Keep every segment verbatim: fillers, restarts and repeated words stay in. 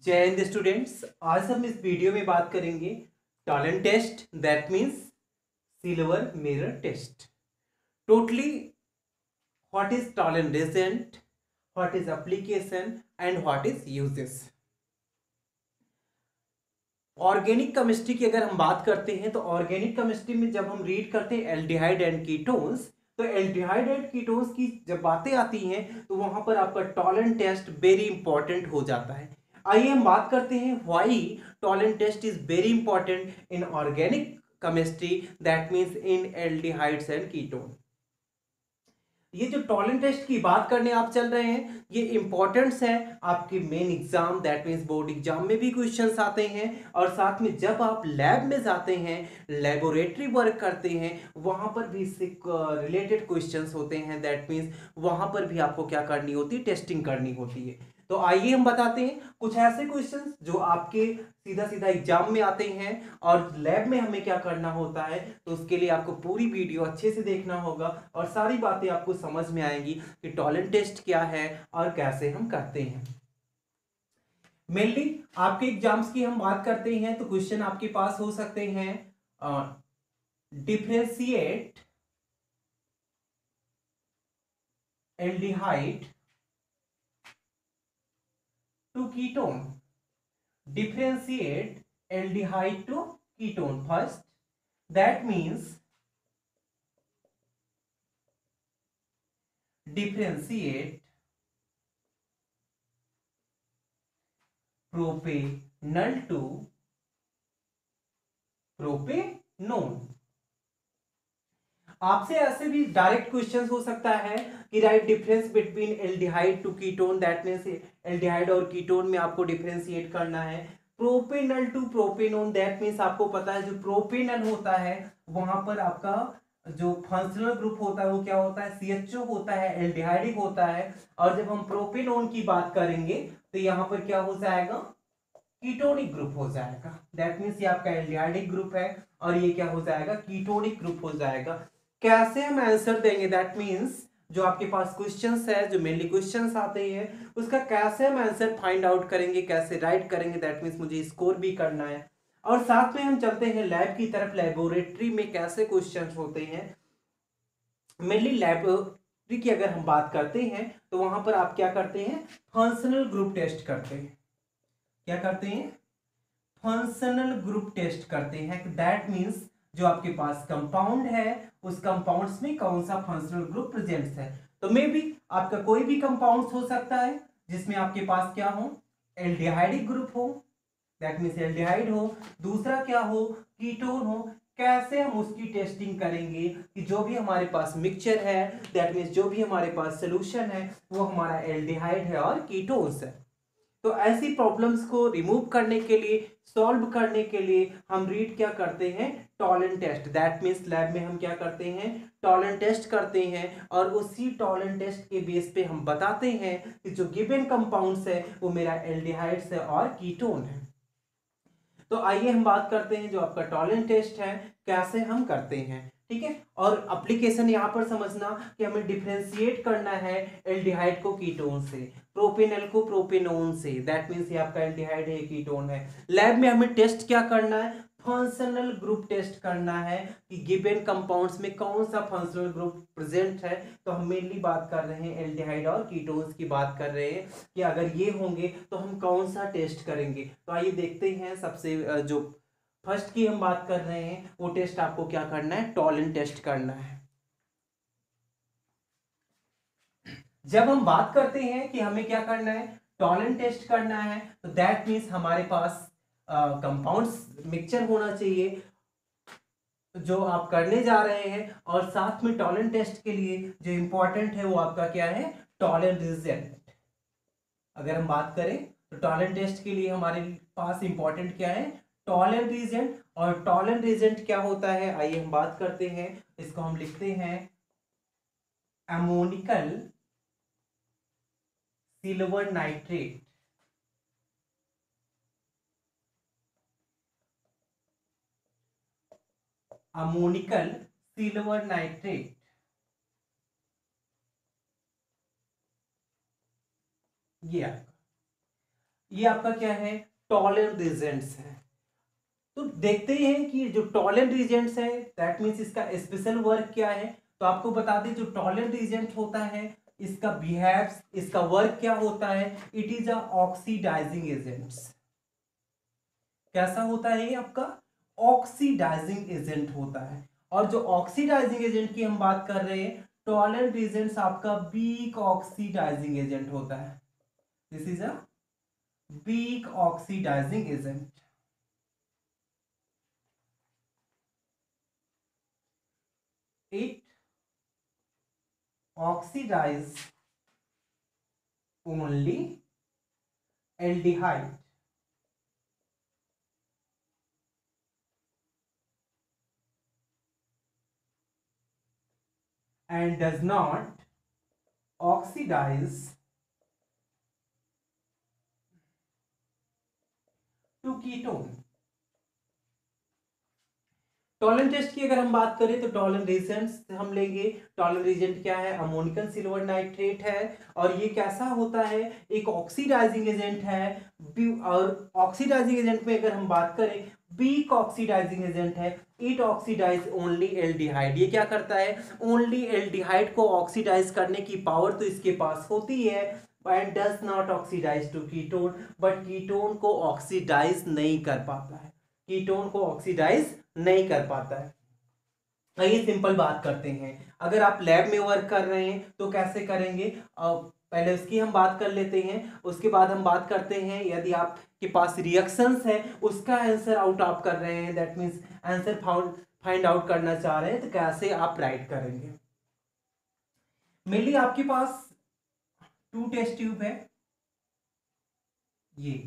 जय हिंद स्टूडेंट्स। आज हम इस वीडियो में बात करेंगे Tollens test, that means silver mirror test. Totally what is Tollens result, what is application and what is uses. Organic chemistry की अगर हम बात करते हैं तो ऑर्गेनिक केमिस्ट्री में जब हम रीड करते हैं एल्डिहाइड एंड कीटोन्स, तो एल्डिहाइड एंड कीटोन्स की जब बातें आती हैं तो वहां पर आपका टॉलेंट टेस्ट वेरी इंपॉर्टेंट हो जाता है। आइए हम बात करते हैं why Tollens test is very important in organic chemistry, that means in aldehydes and ketone. ये जो टॉलेंट टेस्ट की बात करने आप चल रहे हैं, ये इंपॉर्टेंस है आपके main exam, that means board exam में भी क्वेश्चंस आते हैं, और साथ में जब आप लैब में जाते हैं, लेबोरेटरी वर्क करते हैं, वहां पर भी इससे रिलेटेड क्वेश्चंस होते हैं। दैट मीन्स वहां पर भी आपको क्या करनी होती है, टेस्टिंग करनी होती है। तो आइए हम बताते हैं कुछ ऐसे क्वेश्चंस जो आपके सीधा सीधा एग्जाम में आते हैं और लैब में हमें क्या करना होता है। तो उसके लिए आपको पूरी वीडियो अच्छे से देखना होगा और सारी बातें आपको समझ में आएंगी कि टॉलेंट टेस्ट क्या है और कैसे हम करते हैं। मेनली आपके एग्जाम्स की हम बात करते हैं तो क्वेश्चन आपके पास हो सकते हैं, differentiate aldehyde to ketone, differentiate aldehyde to ketone first, that means differentiate propanol to propanone। आपसे ऐसे भी डायरेक्ट क्वेश्चन हो सकता है कि right difference between aldehyde to ketone, that means aldehyde और कीटोन में आपको डिफरेंशिएट करना है। Propanal to propanone, that means आपको पता है जो प्रोपेनल होता है वहां पर आपका जो फंक्शनल ग्रुप होता है वो क्या होता है, सी एच ओ होता है, एल्डिहाइडिक होता है। और जब हम प्रोपेनोन की बात करेंगे तो यहां पर क्या हो जाएगा, कीटोनिक ग्रुप हो जाएगा। दैट मींस ये आपका एल्डिहाइडिक ग्रुप है और ये क्या हो जाएगा, कीटोनिक ग्रुप हो जाएगा। कैसे हम आंसर देंगे, दैट मींस जो आपके पास क्वेश्चंस है, जो मेनली क्वेश्चंस आते हैं उसका कैसे हम आंसर फाइंड आउट करेंगे, कैसे राइट करेंगे, दैट मींस मुझे स्कोर भी करना है। और साथ में हम चलते हैं लैब की तरफ, लेबोरेटरी में कैसे क्वेश्चंस होते हैं। मेनली लेबोरेटरी की अगर हम बात करते हैं तो वहां पर आप क्या करते हैं, फंक्शनल ग्रुप टेस्ट करते हैं। क्या करते हैं, फंक्शनल ग्रुप टेस्ट करते हैं। दैट मींस जो आपके पास कंपाउंड है उस कंपाउंड्स में कौन सा फंक्शनल ग्रुप प्रेजेंट है। तो मे बी आपका कोई भी कंपाउंड हो सकता है जिसमें आपके पास क्या हो, एल्डिहाइडिक ग्रुप हो, दैट मींस एल्डिहाइड हो, दूसरा क्या हो, कीटोन हो। कैसे हम उसकी टेस्टिंग करेंगे कि जो भी हमारे पास मिक्सचर है, दैट मींस जो भी हमारे पास सोल्यूशन है वो हमारा एल्डिहाइड है और कीटोन्स है। तो ऐसी प्रॉब्लम्स को रिमूव करने के लिए, सॉल्व करने के लिए हम रीड क्या करते हैं, Tollens test. That means lab में हम क्या करते हैं, टॉलेंट टेस्ट करते हैं और उसी टॉलेंट टेस्ट के बेस पे हम बताते हैं कि जो गिवन कंपाउंड्स है वो मेरा एल्डिहाइड्स है और कीटोन है। तो आइए हम बात करते हैं जो आपका टॉलेंट टेस्ट है कैसे हम करते हैं, ठीक है। और एप्लीकेशन यहां पर समझना कि हमें डिफरेंशिएट करना है एल्डिहाइड को कीटोन से, प्रोपेनल को प्रोपेनोन से, दैट मींस ये आपका एल्डिहाइड है, कीटोन है। लैब में हमें टेस्ट क्या करना है, फंक्शनल ग्रुप टेस्ट करना है कि गिवन कंपाउंड्स में कौन सा फंक्शनल ग्रुप प्रेजेंट है। तो हम मेनली बात कर रहे हैं एल्डिहाइड और कीटोन्स की बात कर रहे हैं कि अगर ये होंगे तो हम कौन सा टेस्ट करेंगे। तो आइए देखते हैं, सबसे जो फर्स्ट की हम बात कर रहे हैं वो टेस्ट आपको क्या करना है, टॉलेंट टेस्ट करना है। जब हम बात करते हैं कि हमें क्या करना है, टॉलेंट टेस्ट करना है, तो दैट मीन्स हमारे पास कंपाउंड्स मिक्सचर होना चाहिए जो आप करने जा रहे हैं, और साथ में टॉलेंट टेस्ट के लिए जो इंपॉर्टेंट है वो आपका क्या है, टॉलेंट रिजल्ट। अगर हम बात करें तो टॉलेंट टेस्ट के लिए हमारे पास इंपॉर्टेंट क्या है, टॉलेंट रिजल्ट। और टॉलेंट रिजल्ट क्या होता है, आइए हम बात करते हैं। इसको हम लिखते हैं ammoniacal silver nitrate. Ammoniacal silver nitrate, ये आपका ये आपका क्या है, टॉलरेंट रीजेंट्स है। तो देखते हैं कि जो टॉलरेंट रीजेंट्स है दैट मीन्स इसका स्पेशल वर्क क्या है। तो आपको बता दें जो टॉलरेंट रीजेंट होता है इसका बिहेव्स, इसका वर्क क्या होता है, it is a oxidizing agents. कैसा होता है ये आपका, ऑक्सीडाइजिंग एजेंट होता है। और जो ऑक्सीडाइजिंग एजेंट की हम बात कर रहे हैं, टॉलरेंट रीजेंट्स आपका वीक ऑक्सीडाइजिंग एजेंट होता है। This is a weak oxidizing agent. It oxidize only aldehyde and does not oxidize to ketone। Tollens test की अगर हम बात करें तो टॉलरेंट रीजेंट हम लेंगे। टॉलरेंट रीजेंट क्या है, अमोनियम सिल्वर नाइट्रेट है। और ये कैसा होता है, एक ऑक्सीडाइजिंग एजेंट है। और ऑक्सीडाइजिंग एजेंट में अगर हम बात करें, वीक ऑक्सीडाइजिंग एजेंट है। It oxidize only aldehyde. ये क्या करता है, ओनली एल्डिहाइड को ऑक्सीडाइज करने की पावर तो इसके पास होती है, and does not oxidize to ketone, but ketone को ऑक्सीडाइज नहीं कर पाता है, कीटोन को ऑक्सीडाइज नहीं कर पाता है। आइए सिंपल बात करते हैं, अगर आप लैब में वर्क कर रहे हैं तो कैसे करेंगे, पहले उसकी हम बात कर लेते हैं। उसके बाद हम बात करते हैं यदि आपके पास रिएक्शंस है उसका आंसर आउट आप कर रहे हैं, that means answer found find out करना चाह रहे हैं, तो कैसे आप राइट करेंगे। मेनली आपके पास टू टेस्ट ट्यूब है, ये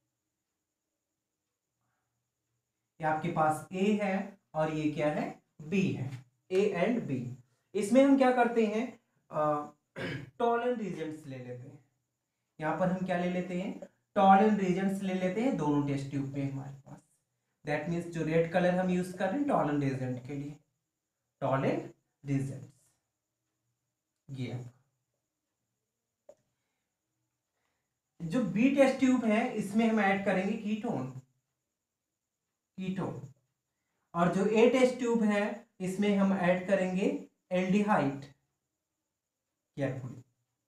ये आपके पास ए है और ये क्या है, बी है, ए एंड बी। इसमें हम क्या करते हैं, टॉलरेंट रीजेंट्स ले लेते हैं। यहां पर हम क्या ले लेते हैं, टॉलरेंट रीजेंट्स ले लेते हैं दोनों टेस्ट ट्यूब में हमारे पास। दैट मीन्स जो रेड कलर हम यूज कर रहे हैं टॉलरेंट रीजेंट के लिए, टॉलरेंट रीजेंट्स ये। जो बी टेस्ट ट्यूब है इसमें हम ऐड करेंगे कीटोन, कीटोन। और जो ए टेस्ट ट्यूब है इसमें हम ऐड करेंगे एल्डिहाइड। केयरफुली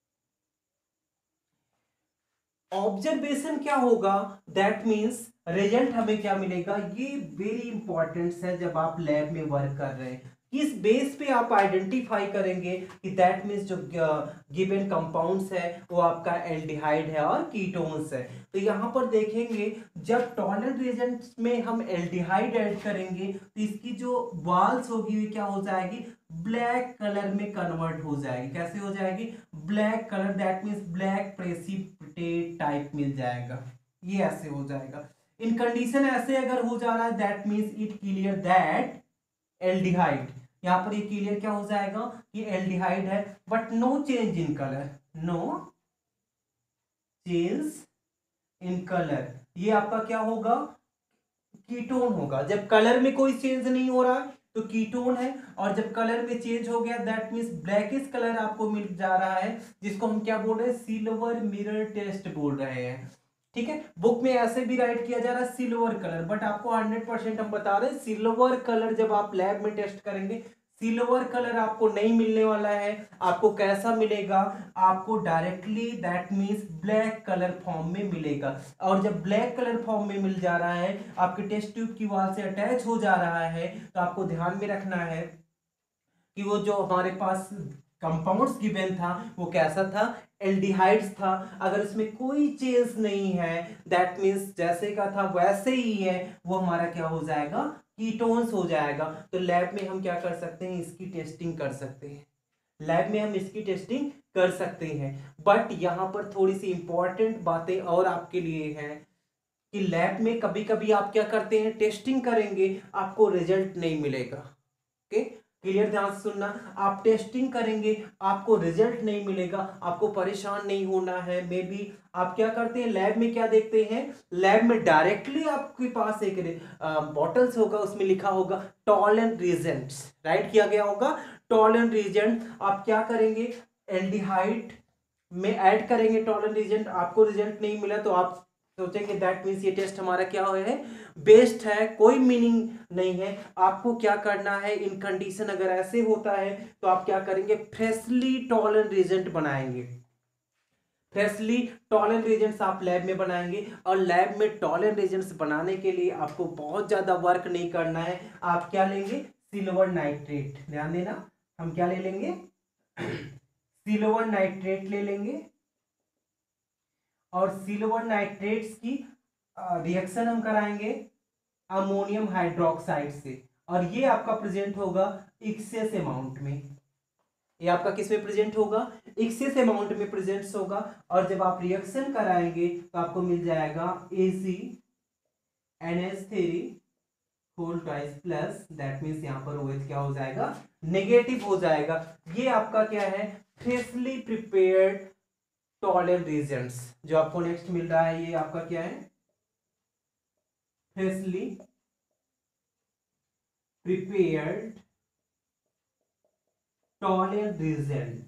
ऑब्जर्वेशन क्या होगा, दैट मींस रिजल्ट हमें क्या मिलेगा, ये वेरी इंपॉर्टेंट है। जब आप लैब में वर्क कर रहे हैं किस बेस पे आप आइडेंटिफाई करेंगे कि दैट मीन्स जो गिवन कंपाउंड्स है वो आपका एल्डिहाइड है और कीटोन्स है। तो यहाँ पर देखेंगे जब टॉलरेंट रिएजेंट्स में हम एल्डिहाइड ऐड करेंगे तो इसकी जो वॉल्स होगी वो क्या हो जाएगी, ब्लैक कलर में कन्वर्ट हो जाएगी। कैसे हो जाएगी, black colour, that means black precipitate type मिल जाएगा, ये ऐसे हो जाएगा। इन कंडीशन ऐसे अगर हो जा रहा है that means it clear that aldehyde. यहां पर ये क्लियर क्या हो जाएगा कि एल्डिहाइड है, but no change in colour, no change in colour. ये आपका क्या होगा, कीटोन होगा। जब कलर में कोई चेंज नहीं हो रहा तो कीटोन है, और जब कलर में चेंज हो गया दैट मीन्स ब्लैकिश कलर आपको मिल जा रहा है, जिसको हम क्या बोल रहे हैं, सिल्वर मिरर टेस्ट बोल रहे हैं। ठीक है, बुक में ऐसे भी राइट किया जा रहा है सिल्वर कलर, बट आपको हंड्रेड परसेंट हम बता रहे हैं सिल्वर कलर जब आप लैब में टेस्ट करेंगे सिल्वर कलर आपको नहीं मिलने वाला है। आपको कैसा मिलेगा, आपको directly that means black colour form में मिलेगा। और जब ब्लैक कलर फॉर्म में मिल जा रहा है, आपके टेस्ट ट्यूब की वॉल से अटैच हो जा रहा है, तो आपको ध्यान में रखना है कि वो जो हमारे पास कंपाउंड्स गिवन था वो कैसा था, एल्डिहाइड्स था। अगर इसमें कोई चेंज नहीं है दैट मीन्स जैसे का था वैसे ही है, वो हमारा क्या हो जाएगा, कीटोन्स हो जाएगा। तो लैब में हम क्या कर सकते हैं, इसकी टेस्टिंग कर सकते हैं, लैब में हम इसकी टेस्टिंग कर सकते हैं। बट यहाँ पर थोड़ी सी इंपॉर्टेंट बातें और आपके लिए हैं कि लैब में कभी कभी आप क्या करते हैं, टेस्टिंग करेंगे आपको रिजल्ट नहीं मिलेगा। ओके, क्लियर, ध्यान से सुनना। आप टेस्टिंग करेंगे आपको रिजल्ट नहीं मिलेगा, आपको परेशान नहीं होना है। मे बी आप क्या करते हैं, लैब में क्या देखते हैं, लैब में डायरेक्टली आपके पास एक बॉटल्स होगा, उसमें लिखा होगा टॉलरेंट रीजेंट्स, राइट किया गया होगा टॉलरेंट रीजेंट। आप क्या करेंगे, एल्डिहाइड में ऐड करेंगे टॉलरेंट रीजेंट, आपको रिजल्ट नहीं मिला तो आप सोचेंगे दैट मीन्स ये टेस्ट हमारा क्या है, बेस्ट है, कोई मीनिंग नहीं है। आपको क्या करना है, इन कंडीशन अगर ऐसे होता है तो आप क्या करेंगे, फ्रेशली टॉलरेंट रिएजेंट बनाएंगे। फ्रेशली टॉलरेंट रिएजेंट्स आप लैब में बनाएंगे, और लैब में टॉलरेंट रिएजेंट्स बनाने के लिए आपको बहुत ज्यादा वर्क नहीं करना है। आप क्या लेंगे, सिल्वर नाइट्रेट, ध्यान देना, हम क्या ले लेंगे, सिल्वर नाइट्रेट ले लेंगे, और सिल्वर नाइट्रेट्स की रिएक्शन हम कराएंगे अमोनियम हाइड्रोक्साइड से, और ये आपका प्रेजेंट होगा एक्सेस अमाउंट में। ये आपका किस में प्रेजेंट होगा, एक्सेस अमाउंट में प्रेजेंट होगा। और जब आप रिएक्शन कराएंगे तो आपको मिल जाएगा A C N H three whole twice plus, that means यहाँ पर OH क्या हो जाएगा, नेगेटिव हो जाएगा। ये आपका क्या है, फ्रेशली प्रिपेयर्ड टॉलरेंट रिएजेंट्स जो आपको नेक्स्ट मिल रहा है, ये आपका क्या है, फ्रेशली प्रिपेयर्ड टॉलरेंट रिएजेंट,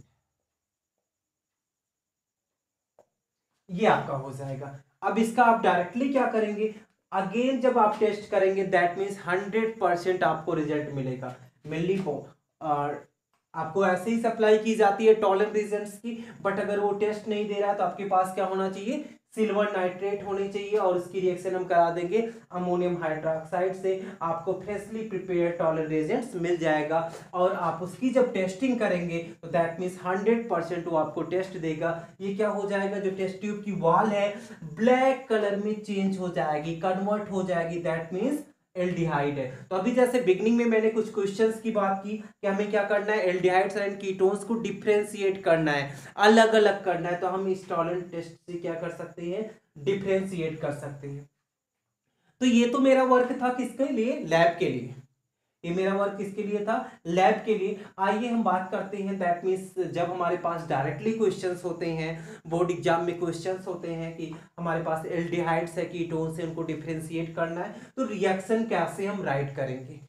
ये आपका हो जाएगा। अब इसका आप डायरेक्टली क्या करेंगे, अगेन जब आप टेस्ट करेंगे दैट मीन्स हंड्रेड परसेंट आपको रिजल्ट मिलेगा। मेनली और आपको ऐसे ही सप्लाई की जाती है टॉलरेंट रिएजेंट्स की, बट अगर वो टेस्ट नहीं दे रहा है तो आपके पास क्या होना चाहिए, सिल्वर नाइट्रेट होनी चाहिए, और उसकी रिएक्शन हम करा देंगे अमोनियम हाइड्रोक्साइड से, आपको फ्रेशली प्रिपेयर्ड टॉलरेंट रिएजेंट्स मिल जाएगा। और आप उसकी जब टेस्टिंग करेंगे तो दैट मीन्स हंड्रेड परसेंट वो आपको टेस्ट देगा। ये क्या हो जाएगा, जो टेस्ट ट्यूब की वॉल है ब्लैक कलर में चेंज हो जाएगी, कन्वर्ट हो जाएगी, दैट मीन्स एल्डिहाइड है। तो अभी जैसे बिगनिंग में मैंने कुछ क्वेश्चंस की बात की कि हमें क्या करना है, एल्डिहाइड्स एंड कीटोन्स को डिफरेंशिएट करना है, अलग अलग करना है, तो हम इस टॉलरेंट टेस्ट से क्या कर सकते हैं, डिफरेंशिएट कर सकते हैं। तो ये तो मेरा वर्क था किसके लिए, लैब के लिए, ये मेरा वर्क किसके लिए था, लैब के लिए। आइए हम बात करते हैं, दैट मीन्स जब हमारे पास डायरेक्टली क्वेश्चंस होते हैं, बोर्ड एग्जाम में क्वेश्चंस होते हैं कि हमारे पास एल्डिहाइड्स है, कीटोन्स है, उनको डिफरेंशिएट करना है, तो रिएक्शन कैसे हम राइट करेंगे।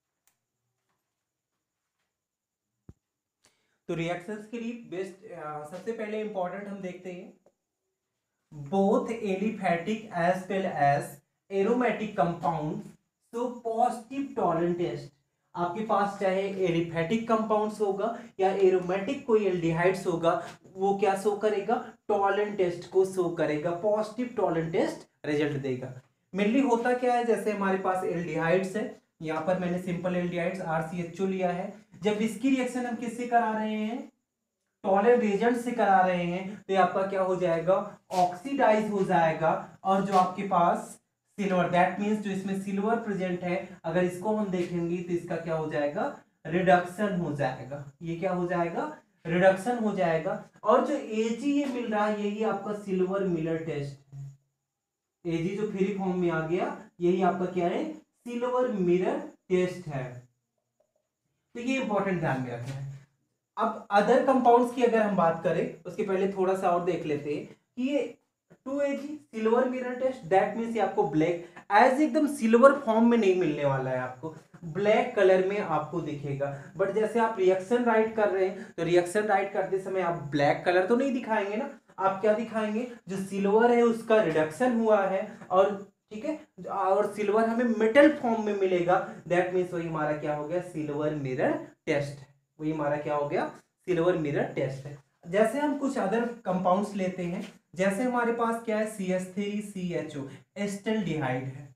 तो रिएक्शंस के लिए बेस्ट सबसे पहले इंपॉर्टेंट हम देखते हैं, both aliphatic as well as aromatic compounds तो पॉजिटिव टॉलरेंट टेस्ट। आपके पास चाहे एलिफैटिक कंपाउंड्स होगा या एरोमेटिक कोई एल्डिहाइड्स होगा, वो क्या शो करेगा, टॉलरेंट टेस्ट को शो करेगा, पॉजिटिव टॉलरेंट टेस्ट रिजल्ट देगा। मेनली होता क्या है, जैसे हमारे पास एल्डिहाइड्स है, यहाँ पर मैंने simple aldehydes R C H O लिया है, जब इसकी रिएक्शन हम किससे करा रहे हैं, टॉलरेंट रिएजेंट से करा रहे हैं, तो आपका क्या हो जाएगा, ऑक्सीडाइज हो जाएगा। और जो आपके पास सिल्वर, दैट मीन्स जो इसमें सिल्वर प्रेजेंट है, अगर इसको हम देखेंगे तो इसका क्या हो जाएगा, रिडक्शन हो जाएगा। ये क्या हो जाएगा, रिडक्शन हो जाएगा। और जो एजी ये मिल रहा है, यही आपका सिल्वर मिरर टेस्ट है। एजी जो फ्री फॉर्म में आ गया, यही आपका क्या है, सिल्वर मिरर टेस्ट है। तो ये इंपॉर्टेंट ध्यान में रखना है। अब अदर कंपाउंड्स की अगर हम बात करें, उसके पहले थोड़ा सा और देख लेते हैं कि ये two AG silver mirror test, that means ये आपको ब्लैक एज एकदम सिल्वर फॉर्म में नहीं मिलने वाला है, आपको ब्लैक कलर में आपको दिखेगा। बट जैसे आप रिएक्शन राइट कर रहे हैं, तो रिएक्शन राइट करते समय आप ब्लैक कलर तो नहीं दिखाएंगे ना, आप क्या दिखाएंगे, जो सिल्वर है उसका रिडक्शन हुआ है, और ठीक है, और सिल्वर हमें मेटल फॉर्म में मिलेगा, दैट मीन्स वही हमारा क्या हो गया, सिल्वर मिरर टेस्ट, वही हमारा क्या हो गया, सिल्वर मिरर टेस्ट है। जैसे हम कुछ अदर कंपाउंड्स लेते हैं, जैसे हमारे पास क्या है, C H three C H O acetaldehyde है,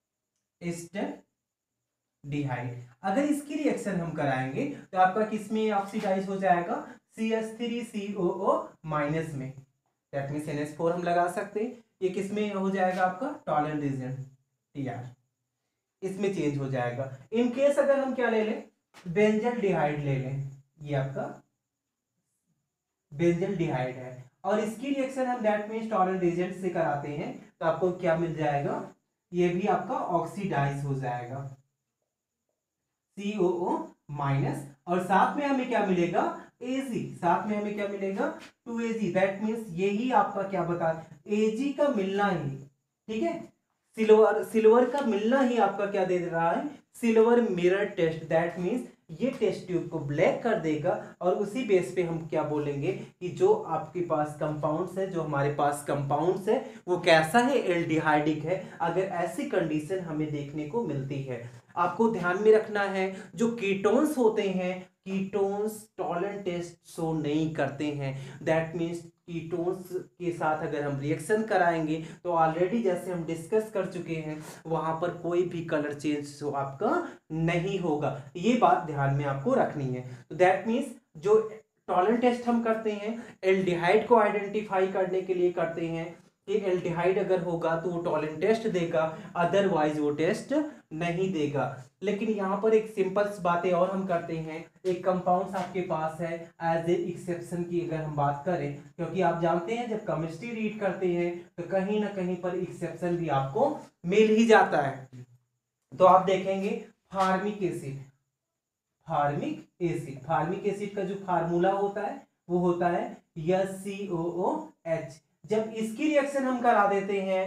एस्टल्डिहाइड, अगर इसकी रिएक्शन हम कराएंगे तो आपका किसमें ऑक्सीडाइज हो जाएगा, C H three C O O minus में, that means N H four हम लगा सकते हैं। ये किसमें हो जाएगा, आपका टॉलरेंट रिएजेंट टी आर, इसमें चेंज हो जाएगा। इन केस अगर हम क्या ले लें, बेंजल्डिहाइड ले लें, ये आपका बेंजल्डिहाइड है, और इसकी रिएक्शन हम दैट मीन्स टॉलरेंट रिएजेंट से कराते हैं, तो आपको क्या मिल जाएगा, ये भी आपका ऑक्सीडाइज हो जाएगा, सी ओ ओ माइनस, और साथ में हमें क्या मिलेगा, Ag, साथ में हमें क्या मिलेगा, two A G, that means यही आपका क्या बता, Ag का मिलना ही, ठीक है, सिल्वर सिल्वर का मिलना ही आपका क्या दे रहा है, silver mirror test, that means ये टेस्ट ट्यूब को ब्लैक कर देगा और उसी बेस पे हम क्या बोलेंगे कि जो आपके पास कंपाउंड्स है, जो हमारे पास कंपाउंड्स है वो कैसा है, एल्डिहाइडिक है। अगर ऐसी कंडीशन हमें देखने को मिलती है, आपको ध्यान में रखना है जो कीटोन्स होते हैं, कीटोन्स टॉलन टेस्ट शो नहीं करते हैं। दैट मीन्स कीटोन्स के साथ अगर हम रिएक्शन कराएंगे तो ऑलरेडी जैसे हम डिस्कस कर चुके हैं वहां पर कोई भी कलर चेंज तो आपका नहीं होगा। ये बात ध्यान में आपको रखनी है। तो दैट मीन्स जो टॉलन टेस्ट हम करते हैं एल्डिहाइड को आइडेंटिफाई करने के लिए करते हैं कि एल्डिहाइड अगर होगा तो वो टॉलन टेस्ट देगा, अदरवाइज वो टेस्ट नहीं देगा। लेकिन यहाँ पर एक सिंपल बातें और हम करते हैं, एक कंपाउंड्स आपके पास है एज ए एक्सेप्शन की अगर हम बात करें, क्योंकि आप जानते हैं जब केमिस्ट्री रीड करते हैं तो कहीं ना कहीं पर एक्सेप्शन भी आपको मिल ही जाता है। तो आप देखेंगे formic acid, formic acid formic acid का जो फार्मूला होता है वो होता है S C O O H. जब इसकी रिएक्शन हम करा देते हैं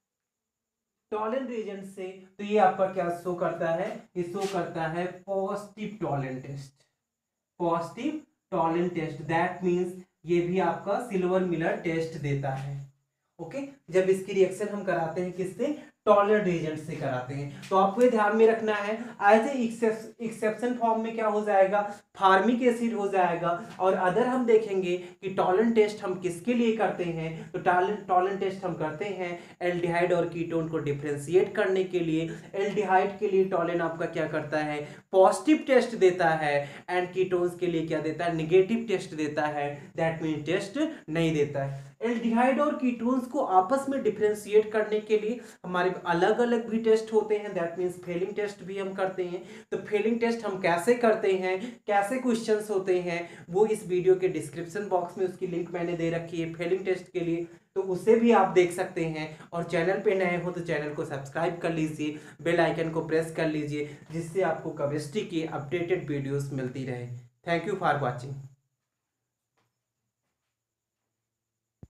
टॉलन रिएजेंट से तो ये आपका क्या शो करता है, ये शो करता है positive Tollens test, positive Tollens test. That means ये भी आपका सिल्वर मिलर टेस्ट देता है। Okay okay? जब इसकी रिएक्शन हम कराते हैं किससे, टॉलरेंट रिएजेंट से कराते हैं। तो आपको ये ध्यान में रखना है एज ए एक्सेप्शन फॉर्म में क्या हो जाएगा, फार्मिक एसिड हो जाएगा। और अदर हम देखेंगे कि टॉलरेंट टेस्ट हम किसके लिए करते हैं, तो टॉलरेंट टेस्ट हम करते हैं एल्डिहाइड और कीटोन को डिफरेंशिएट करने के लिए। एल्डिहाइड के लिए टॉलरेंट आपका क्या करता है, पॉजिटिव टेस्ट देता है, एंड कीटोन्स के लिए क्या देता है, निगेटिव टेस्ट देता है। दैट मीन टेस्ट नहीं देता है। एल्डिहाइड और कीटोन्स को आपस में डिफरेंशिएट करने के लिए हमारे अलग अलग भी टेस्ट होते हैं। दैट मीन्स फेलिंग टेस्ट भी हम करते हैं। तो फेलिंग टेस्ट हम कैसे करते हैं, कैसे क्वेश्चंस होते हैं, वो इस वीडियो के डिस्क्रिप्शन बॉक्स में उसकी लिंक मैंने दे रखी है फेलिंग टेस्ट के लिए, तो उसे भी आप देख सकते हैं। और चैनल पे नए हो तो चैनल को सब्सक्राइब कर लीजिए, बेल आइकन को प्रेस कर लीजिए, जिससे आपको केमिस्ट्री की अपडेटेड वीडियोस मिलती रहे। Thank you for watching.